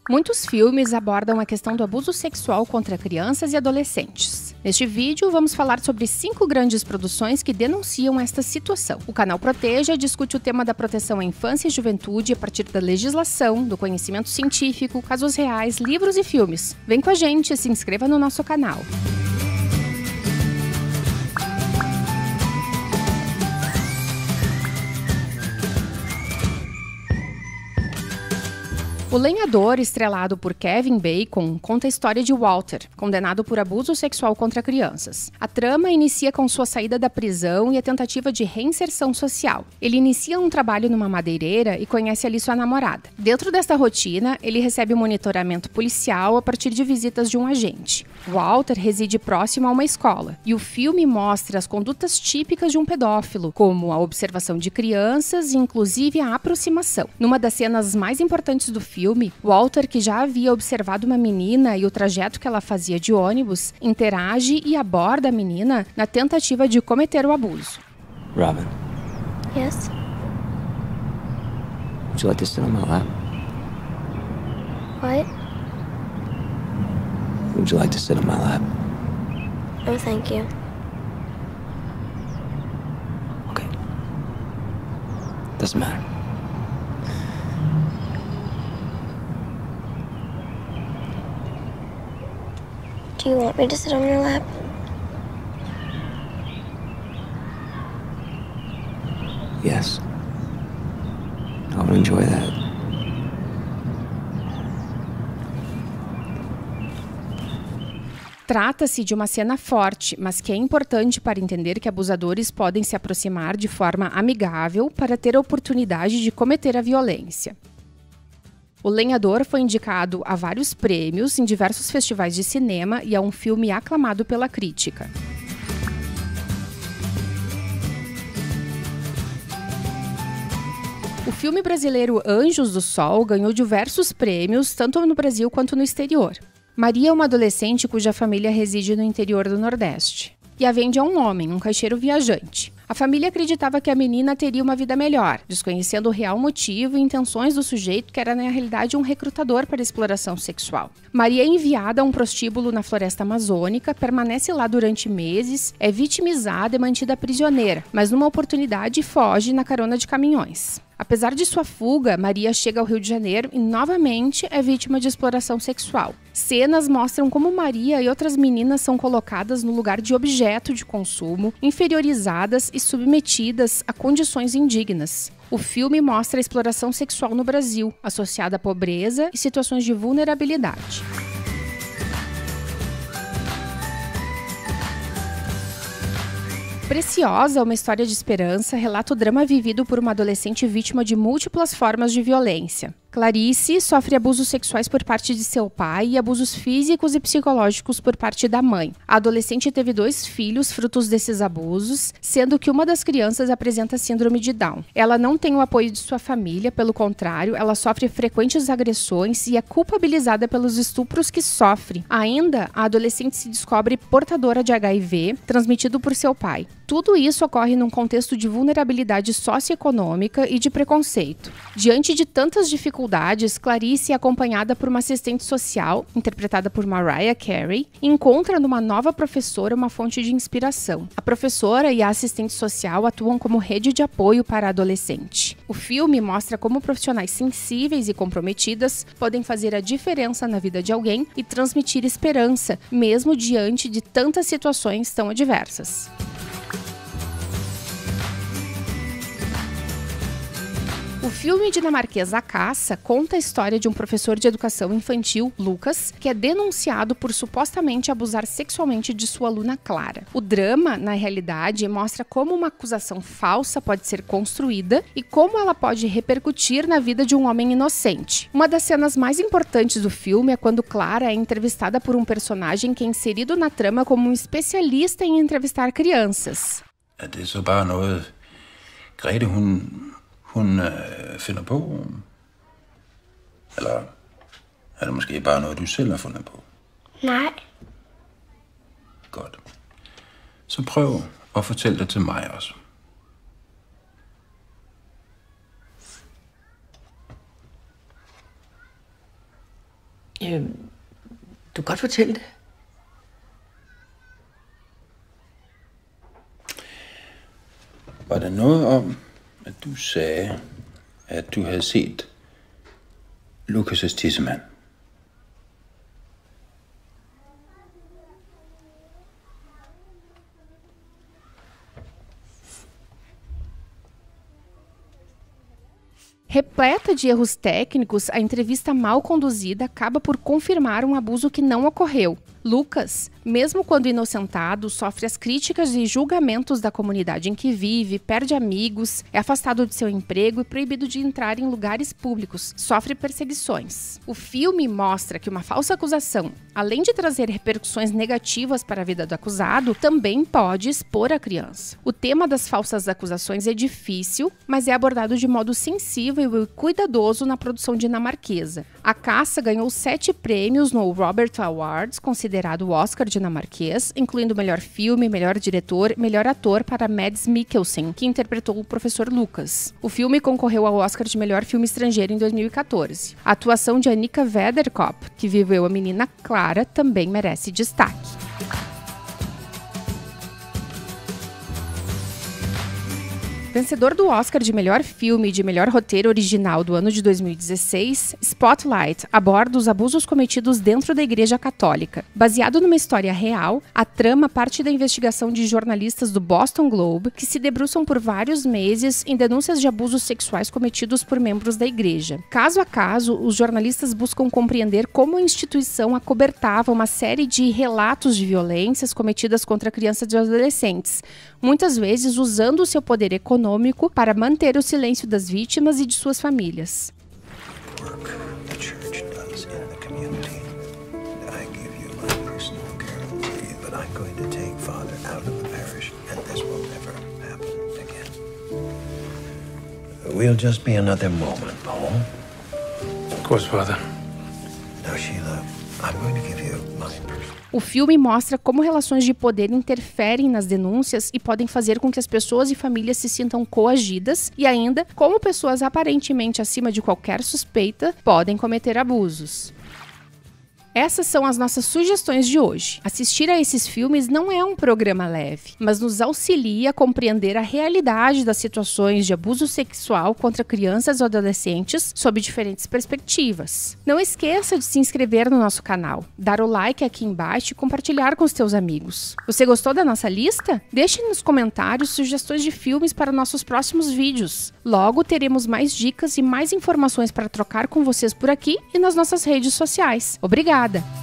Muitos filmes abordam a questão do abuso sexual contra crianças e adolescentes. Neste vídeo, vamos falar sobre 5 grandes produções que denunciam esta situação. O canal Proteja discute o tema da proteção à infância e juventude a partir da legislação, do conhecimento científico, casos reais, livros e filmes. Vem com a gente e se inscreva no nosso canal. O Lenhador, estrelado por Kevin Bacon, conta a história de Walter, condenado por abuso sexual contra crianças. A trama inicia com sua saída da prisão e a tentativa de reinserção social. Ele inicia um trabalho numa madeireira e conhece ali sua namorada. Dentro desta rotina, ele recebe monitoramento policial a partir de visitas de um agente. Walter reside próximo a uma escola, e o filme mostra as condutas típicas de um pedófilo, como a observação de crianças e inclusive a aproximação. Numa das cenas mais importantes do filme, Walter, que já havia observado uma menina e o trajeto que ela fazia de ônibus, interage e aborda a menina na tentativa de cometer o abuso. Robin. Yes? Would you like to sit on my lap? What? Would you like to sit on my lap? Oh, thank you. Okay. Doesn't matter. Do you want me to sit on your lap? Yes. I would enjoy that. Trata-se de uma cena forte, mas que é importante para entender que abusadores podem se aproximar de forma amigável para ter a oportunidade de cometer a violência. O Lenhador foi indicado a vários prêmios em diversos festivais de cinema e é um filme aclamado pela crítica. O filme brasileiro Anjos do Sol ganhou diversos prêmios, tanto no Brasil quanto no exterior. Maria é uma adolescente cuja família reside no interior do Nordeste. E a vende a um homem, um caixeiro viajante. A família acreditava que a menina teria uma vida melhor, desconhecendo o real motivo e intenções do sujeito, que era na realidade um recrutador para exploração sexual. Maria é enviada a um prostíbulo na floresta amazônica, permanece lá durante meses, é vitimizada e mantida prisioneira, mas numa oportunidade foge na carona de caminhões. Apesar de sua fuga, Maria chega ao Rio de Janeiro e novamente é vítima de exploração sexual. Cenas mostram como Maria e outras meninas são colocadas no lugar de objeto de consumo, inferiorizadas e submetidas a condições indignas. O filme mostra a exploração sexual no Brasil, associada à pobreza e situações de vulnerabilidade. Preciosa, uma história de esperança, relata o drama vivido por uma adolescente vítima de múltiplas formas de violência. Clarice sofre abusos sexuais por parte de seu pai e abusos físicos e psicológicos por parte da mãe. A adolescente teve 2 filhos frutos desses abusos, sendo que uma das crianças apresenta síndrome de Down. Ela não tem o apoio de sua família, pelo contrário, ela sofre frequentes agressões e é culpabilizada pelos estupros que sofre. Ainda, a adolescente se descobre portadora de HIV, transmitido por seu pai. Tudo isso ocorre num contexto de vulnerabilidade socioeconômica e de preconceito. Diante de tantas dificuldades, Clarice é acompanhada por uma assistente social, interpretada por Mariah Carey, e encontra numa nova professora uma fonte de inspiração. A professora e a assistente social atuam como rede de apoio para a adolescente. O filme mostra como profissionais sensíveis e comprometidas podem fazer a diferença na vida de alguém e transmitir esperança, mesmo diante de tantas situações tão adversas. O filme dinamarquês A Caça conta a história de um professor de educação infantil, Lucas, que é denunciado por supostamente abusar sexualmente de sua aluna Clara. O drama, na realidade, mostra como uma acusação falsa pode ser construída e como ela pode repercutir na vida de um homem inocente. Uma das cenas mais importantes do filme é quando Clara é entrevistada por um personagem que é inserido na trama como um especialista em entrevistar crianças. Er det så bare noget, Grete, hun finder på? Eller er det måske bare noget, du selv har fundet på? Nej. Godt. Så prøv at fortælle det til mig også. Du kan godt fortælle det. Var der noget om, at du sagde, at du havde set Lucas' tissemand? Repleta de erros técnicos, a entrevista mal conduzida acaba por confirmar um abuso que não ocorreu. Lucas, mesmo quando inocentado, sofre as críticas e julgamentos da comunidade em que vive, perde amigos, é afastado de seu emprego e proibido de entrar em lugares públicos, sofre perseguições. O filme mostra que uma falsa acusação, além de trazer repercussões negativas para a vida do acusado, também pode expor a criança. O tema das falsas acusações é difícil, mas é abordado de modo sensível e cuidadoso na produção dinamarquesa. A caça ganhou 7 prêmios no Robert Awards, considerado o Oscar dinamarquês, incluindo melhor filme, melhor diretor e melhor ator para Mads Mikkelsen, que interpretou o professor Lucas. O filme concorreu ao Oscar de melhor filme estrangeiro em 2014. A atuação de Annika Vederkop, que viveu a menina Clara, também merece destaque. Vencedor do Oscar de melhor filme e de melhor roteiro original do ano de 2016, Spotlight aborda os abusos cometidos dentro da Igreja Católica. Baseado numa história real, a trama parte da investigação de jornalistas do Boston Globe que se debruçam por vários meses em denúncias de abusos sexuais cometidos por membros da Igreja. Caso a caso, os jornalistas buscam compreender como a instituição acobertava uma série de relatos de violências cometidas contra crianças e adolescentes, muitas vezes usando o seu poder econômico para manter o silêncio das vítimas e de suas famílias. We'll just be another moment, Paul. Of course, Father. Now, Sheila, I'm going to give you my personal... O filme mostra como relações de poder interferem nas denúncias e podem fazer com que as pessoas e famílias se sintam coagidas e ainda como pessoas aparentemente acima de qualquer suspeita podem cometer abusos. Essas são as nossas sugestões de hoje. Assistir a esses filmes não é um programa leve, mas nos auxilia a compreender a realidade das situações de abuso sexual contra crianças ou adolescentes sob diferentes perspectivas. Não esqueça de se inscrever no nosso canal, dar o like aqui embaixo e compartilhar com os teus amigos. Você gostou da nossa lista? Deixe nos comentários sugestões de filmes para nossos próximos vídeos. Logo teremos mais dicas e mais informações para trocar com vocês por aqui e nas nossas redes sociais. Obrigada!